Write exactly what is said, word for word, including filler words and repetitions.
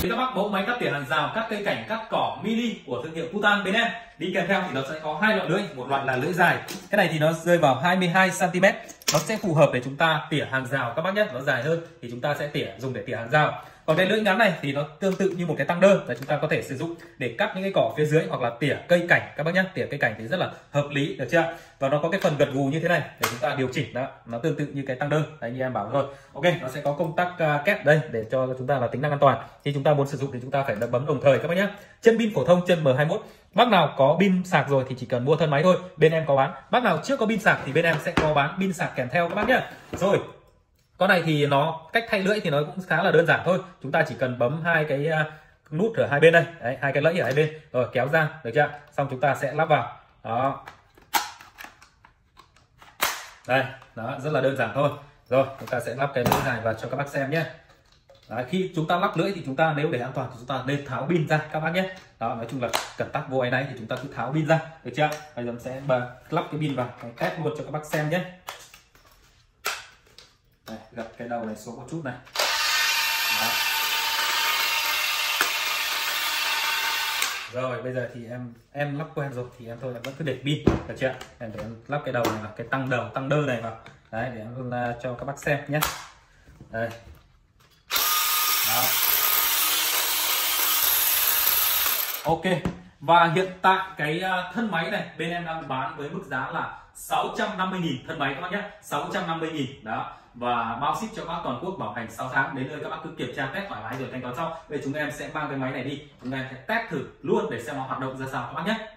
các bác, mẫu máy cắt tỉa hàng rào, cắt cây cảnh, cắt cỏ mini của thương hiệu Putan bên em. Đi kèm theo thì nó sẽ có hai loại lưỡi, một loại là lưỡi dài. Cái này thì nó rơi vào hai mươi hai xăng ti mét. Nó sẽ phù hợp để chúng ta tỉa hàng rào các bác nhé. Nó dài hơn thì chúng ta sẽ tỉa dùng để tỉa hàng rào. Còn cái lưỡi ngắn này thì nó tương tự như một cái tăng đơ, là chúng ta có thể sử dụng để cắt những cái cỏ phía dưới hoặc là tỉa cây cảnh các bác nhé. Tỉa cây cảnh thì rất là hợp lý, được chưa? Và nó có cái phần gật gù như thế này để chúng ta điều chỉnh đó, nó tương tự như cái tăng đơ. Đấy, như em bảo rồi. Ok, nó sẽ có công tắc uh, kép đây để cho chúng ta là tính năng an toàn. Khi chúng ta muốn sử dụng thì chúng ta phải bấm đồng thời các bác nhé. Chân pin phổ thông chân M hai mươi mốt. Bác nào có pin sạc rồi thì chỉ cần mua thân máy thôi, bên em có bán. Bác nào chưa có pin sạc thì bên em sẽ có bán pin sạc kèm theo các bác nhé. Rồi, con này thì nó cách thay lưỡi thì nó cũng khá là đơn giản thôi. Chúng ta chỉ cần bấm hai cái uh, nút ở hai bên đây. Đấy, hai cái lẫy ở hai bên rồi kéo ra, được chưa? Xong chúng ta sẽ lắp vào. Đó. Đây, đó, rất là đơn giản thôi. Rồi, chúng ta sẽ lắp cái lưỡi dài vào cho các bác xem nhé. Đấy, khi chúng ta lắp lưỡi thì chúng ta nếu để an toàn thì chúng ta nên tháo pin ra các bác nhé. Đó, nói chung là cần tắc vô ấy này thì chúng ta cứ tháo pin ra, được chưa? Bây giờ mình sẽ lắp cái pin vào, test luôn cho các bác xem nhé. Đây, gập cái đầu này xuống một chút này. Đó. Rồi bây giờ thì em em lắp quen rồi thì em thôi em vẫn cứ để pin, được chưa? Em để em lắp cái đầu này vào, cái tăng đầu tăng đơ này vào. Đấy, để em uh, cho các bác xem nhé. Đây. Đó. Ok. Và hiện tại cái uh, thân máy này bên em đang bán với mức giá là sáu trăm năm mươi nghìn thân máy các bác nhé, sáu trăm năm mươi nghìn đó. Và bao ship cho các bác toàn quốc, bảo hành sáu tháng, đến nơi các bác cứ kiểm tra test thoải mái rồi thanh toán sau. Bây giờ chúng em sẽ mang cái máy này đi, chúng em sẽ test thử luôn để xem nó hoạt động ra sao các bác nhé.